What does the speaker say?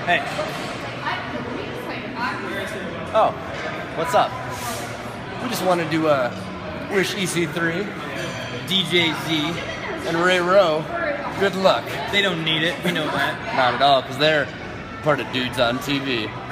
Hey. Oh, what's up? We just wanted to wish EC3, DJ Z, and Ray Rowe good luck. They don't need it. We know that. Not at all, because they're part of Dudes on TV.